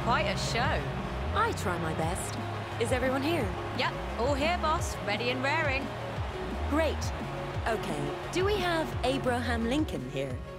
quite a show. I try my best. Is everyone here? Yep, all here, boss. Ready and raring. Great. Okay, do we have Abraham Lincoln here?